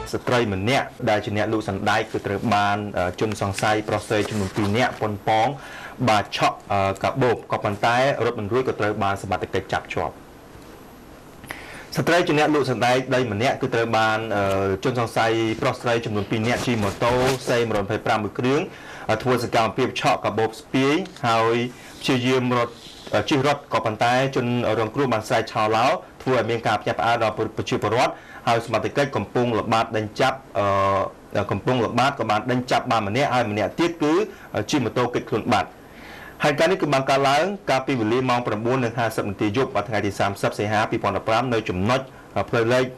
ស្ត្រីម្នាក់ដែលជាអ្នកលក់សណ្ដែកគឺត្រូវបានជនសង្ស័យប្រុសស្រីចំនួន2នាក់ប៉ុនប៉ងបាទឆក់កាបូបក៏ប៉ុន្តែរត់មិនរួចក៏ត្រូវបានសមត្ថកិច្ចចាប់ជាប់ស្ត្រីជាអ្នកលក់សណ្ដែកដីម្នាក់គឺត្រូវបានជនសង្ស័យប្រុសស្រីចំនួន2នាក់ជិះម៉ូតូសេ125មួយគ្រឿងធ្វើសកម្មភាពឆក់កាបូបស្ពាយហើយព្យាយាមរត់ជិះរត់ក៏ប៉ុន្តែជនរងគ្រោះបានស្រែកឆោឡោធ្វើឲ្យមានការផ្ទះផ្អើលដល់ប្រជាពលរដ្ឋហើយសមត្ថកិច្ចកំពុងល្បាតដេញចាប់កំពុងល្បាតក៏បានដេញចាប់បានម្នាក់ហើយម្នាក់ទៀតគឺជិះម៉ូតូគេចខ្លួនបាត់ហើយការនេះគឺបានកើតឡើងកាលពីវេលាម៉ោង 9:50 នាទីយប់ថ្ងៃទី30 សីហា 2015 នៅចំណុចផ្លូវលេខ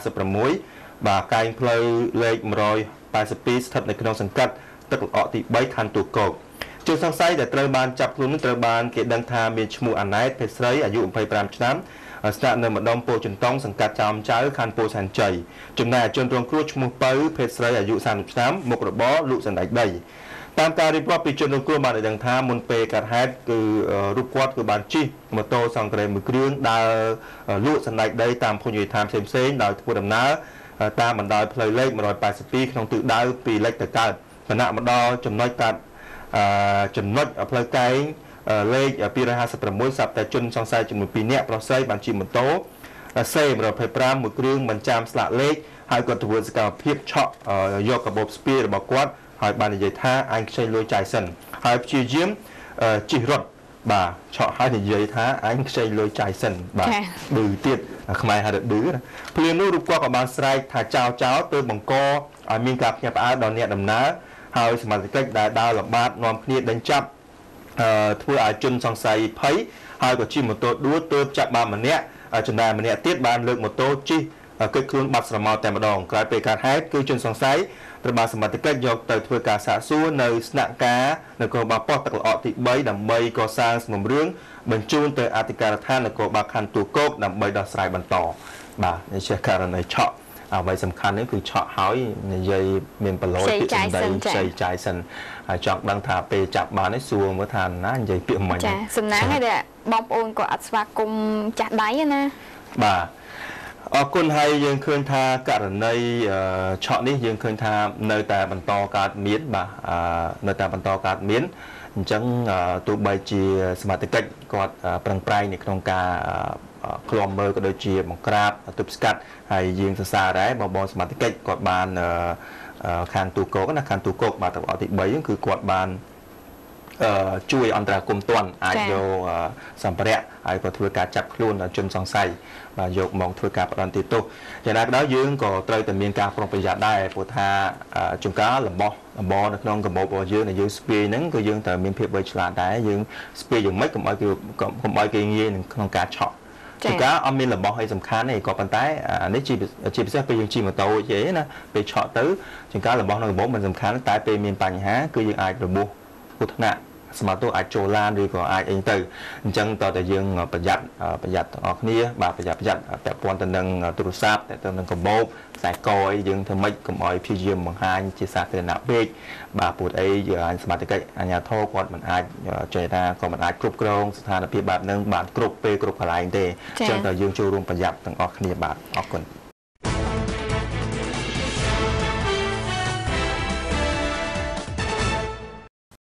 256 បាទកែងផ្លូវលេខ 182 ស្ថិតនៅក្នុងសង្កាត់ទឹកល្អក់ទី 3 ខណ្ឌទូកោកជនសង្ស័យដែលត្រូវបានចាប់ខ្លួននោះត្រូវបានគេដឹងថាមានឈ្មោះអាណែតភេទស្រីអាយុ 25 ឆ្នាំស្នាក់នៅម្ដុំពោធិ៍ចិនតុងសង្កាត់ចោមចៅខណ្ឌពោធិ៍សែនជ័យចំណែកជនរងគ្រោះឈ្មោះពៅភេទស្រីអាយុ 30 ឆ្នាំមុខរបរលក់សណ្ដែកដីតាមការរៀបរាប់ពីជនរងគ្រោះបានឲ្យដឹងថាមុនពេលកើតហេតុគឺរូបគាត់គឺបានជិះម៉ូតូសង្គ្រេមួយគ្រឿងដើរលក់សណ្ដែកដីតាមភូមិយដ្ឋានផ្សេងៗដោយធ្វើដំណើរតាមបណ្ដោយផ្លូវលេខ 182 ក្នុងទិសដៅពីលិចទៅកើតគណៈមកដល់ចំណុចកាត់ចំណុចផ្លូវកែងលេខ 256 ស្រាប់តែជនសង្ស័យចំនួន2នាក់ប្រុសស្រីបានជិះម៉ូតូសេ125មួយគ្រឿងមិនចាំស្លាកលេខហើយគាត់ធ្វើសកម្មភាពឆក់យកកាបូបស្ពាយរបស់គាត់ហើយបាននិយាយថាអញខ្ចីលុយចាយសិនហើយព្យាយាមជិះរត់បាទឆក់ហើយនិយាយថាអញខ្ចីលុយចាយសិនបាទឌឺទៀតខ្មែរហៅថាឌឺណាភ្លាមនោះរូបគាត់ក៏បានស្រែកថាចោលទៅបង្កឲ្យមានការភ្ញាក់ផ្អើលដល់អ្នកដំណើរហើយសមត្ថកិច្ចដែលដើរល្បាតនាំគ្នាដេញចាប់ធ្វើឲ្យជនសង្ស័យភ័យហើយក៏ជិះម៉ូតូដួលទើបចាប់បានម្នាក់ចំណែកម្នាក់ទៀតបានលើកម៉ូតូជិះគេចខ្លួនបាត់ស្រមោលតែម្ដងក្រោយពេលកើតហេតុគឺជនសង្ស័យត្រូវបានសមត្ថកិច្ចយកទៅធ្វើការសាកសួរនៅស្នាក់ការនគរបាលប៉ុស្តិ៍ទឹកល្អក់ទី3ដើម្បីកសាងសំណុំរឿងបញ្ជូនទៅអធិការដ្ឋាននគរបាលខណ្ឌទូកោកដើម្បីដោះស្រាយបន្តបាទនេះជាករណីឆក់អ្វីសំខាន់នេះគឺឆក់ហើយនិយាយមានប្រឡូយពាក្យសម្ដីផ្សេងចាយសិនហើយចង់ដឹងថាពេលចាប់បាននេះសួរមើលថាណានិយាយពាក្យមិនចាសំណាងឯងបងប្អូនក៏អត់ស្វាគមន៍ចាស់ដៃណាបាទអរគុណហើយយើងឃើញថាករណីឆក់នេះយើងឃើញថានៅតែបន្តកើតមានបាទនៅតែបន្តកើតមានអញ្ចឹងទោះបីជាសមត្ថកិច្ចគាត់ប្រឹងប្រែងនៅក្នុងការឃ្លាំមើលក៏ដូចជាបង្ក្រាបទប់ស្កាត់ហើយយើងសរសើរដែរបងសមត្ថកិច្ចគាត់បានខាងទូកោកណាខាងទូកោកបាទទឹកល្អទី3គឺគាត់បានជួយអន្តរាគមន៍ទាន់អាចយកសម្ភារៈហើយក៏ធ្វើការចាប់ខ្លួនជនសង្ស័យបាទយកមកធ្វើការផ្ដន្ទាទោសយ៉ាងណាក៏ដោយយើងក៏ត្រូវតែមានការប្រុងប្រយ័ត្នដែរព្រោះថាជួនកាលរបស់នៅក្នុងកាបូបរបស់យើងដែលយើងស្ពាយហ្នឹងក៏យើងត្រូវមានភាពវៃឆ្លាតដែរយើងស្ពាយយ៉ាងម៉េចកុំឲ្យគេងាយក្នុងការឆក់ជួនកាលអត់មានរបស់អីសំខាន់ទេក៏ប៉ុន្តែនេះជាពិសេសពេលយើងជិះម៉ូតូយេណាពេលឆក់ទៅជួនកាលរបស់នៅកាបូបមិនសំខាន់តែពេលមានបញ្ហាគឺយើងអាចរបួសគ្រោះថ្នាក់សមត្ថភាពអាចចូលឡានឬក៏អាចអីទៅអញ្ចឹងតើតែយើងប្រយ័ត្នទាំងអស់គ្នាបាទប្រយ័ត្នពាក់ព័ន្ធទៅនឹងទូរស័ព្ទទៅនឹងកាបូបខ្សែកអីយើងធ្វើម៉េចកុំឲ្យព្យាយាមបង្ហាញជាសាធារណៈពេកបាទព្រោះអីយើងសមត្ថកិច្ចអាជ្ញាធរគាត់មិនអាចចេះថាក៏មិនអាចគ្រប់គ្រងស្ថានភាពបែបហ្នឹងបានគ្រប់ពេលគ្រប់កន្លែងទេអញ្ចឹងតើយើងចូលរួមប្រយ័ត្នទាំងអស់គ្នាបាទអរគុណ